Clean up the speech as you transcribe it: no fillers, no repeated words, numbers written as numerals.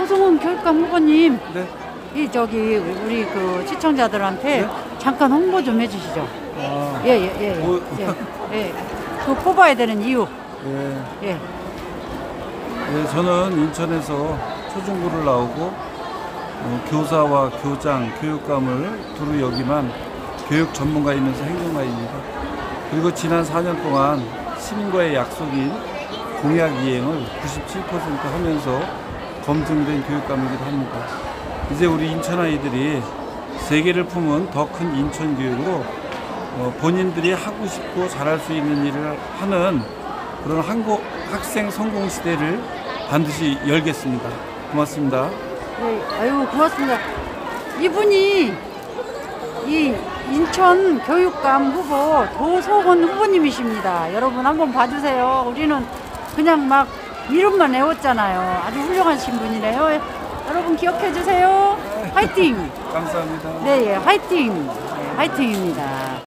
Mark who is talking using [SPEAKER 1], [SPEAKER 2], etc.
[SPEAKER 1] 도성훈 교육감 후보님,
[SPEAKER 2] 네.
[SPEAKER 1] 이 저기 우리 그 시청자들한테
[SPEAKER 2] 네?
[SPEAKER 1] 잠깐 홍보 좀 해주시죠.
[SPEAKER 2] 아,
[SPEAKER 1] 예.
[SPEAKER 2] 뭐,
[SPEAKER 1] 예. 그 뽑아야 되는 이유.
[SPEAKER 2] 예.
[SPEAKER 1] 예.
[SPEAKER 2] 예, 저는 인천에서 초중고를 나오고 교사와 교장, 교육감을 두루 역임한 교육 전문가이면서 행정가입니다. 그리고 지난 4년 동안 시민과의 약속인 공약 이행을 97% 하면서 검증된 교육감이기도 합니다. 이제 우리 인천 아이들이 세계를 품은 더 큰 인천 교육으로 본인들이 하고 싶고 잘할 수 있는 일을 하는 그런 학생 성공 시대를 반드시 열겠습니다. 고맙습니다.
[SPEAKER 1] 네, 아유 고맙습니다. 이분이 이 인천 교육감 후보 도성훈 후보님이십니다. 여러분 한번 봐주세요. 우리는 그냥 막 이름만 외웠잖아요. 아주 훌륭하신 분이네요. 여러분 기억해 주세요. 화이팅!
[SPEAKER 2] 감사합니다.
[SPEAKER 1] 네, 화이팅! 네, 화이팅입니다.